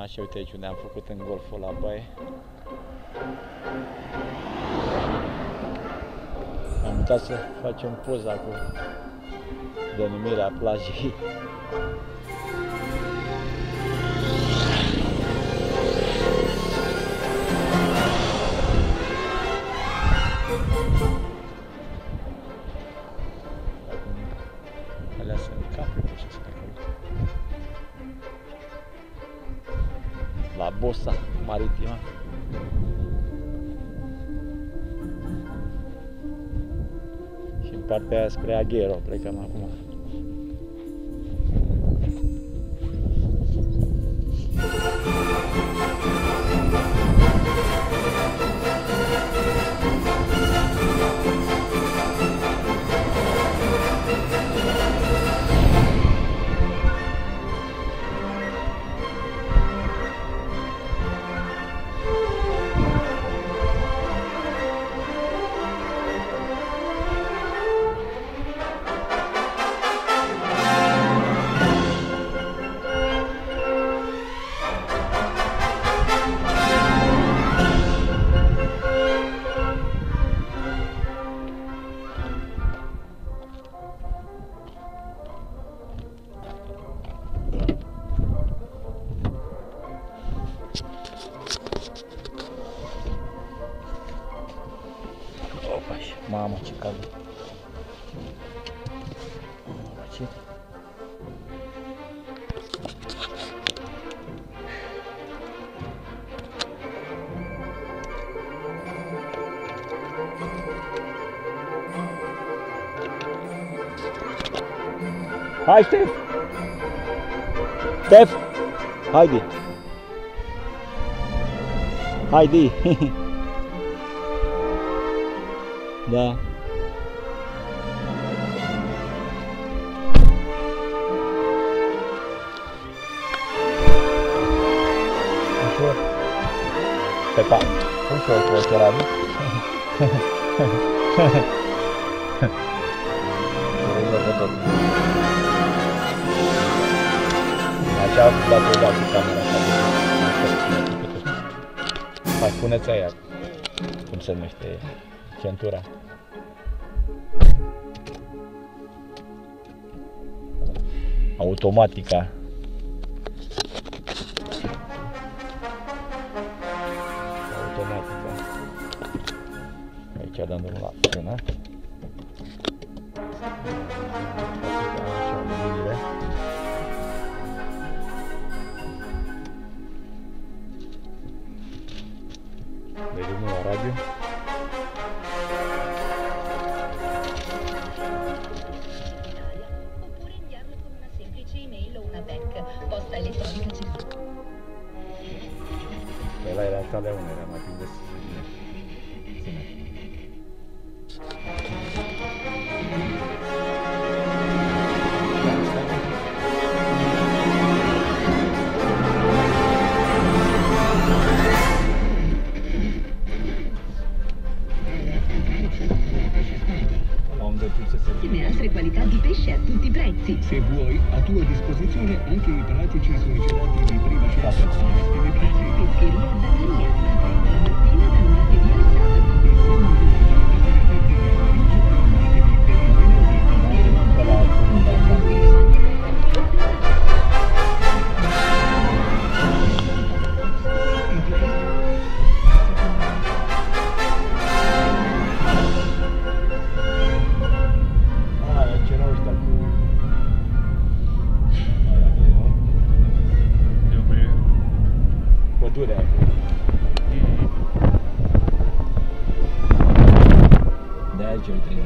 Așa, uite aici unde am făcut în golful la baie. Am uitat să facem poza cu denumirea plajei. Alea sunt cafe, pot să spun acolo. La Bossa Maritima. Și în partea aia spre Aghero plecăm acum. Mamă, ce cald! Ce? Hai, Ștef! Ștef! Haide! Haide! Da. Ușor. Pepa. Ușor cu ochelarul. Așa a dat o dată cu camera asta. Hai, puneți aia. Cum se numește? Centura. Automatica. Automatica. Aici dăm drumul la frână. Așa, luminile. Dai drumul la radio. Ela era a leona, era mai bine să ține. Le altre qualità di pesce a tutti i prezzi. Se vuoi, a tua disposizione anche i pratici surgelati di prima scelta. Pescheria Batteria, la mattina dal martedì al sabato. Pădurea acolo. De aici îl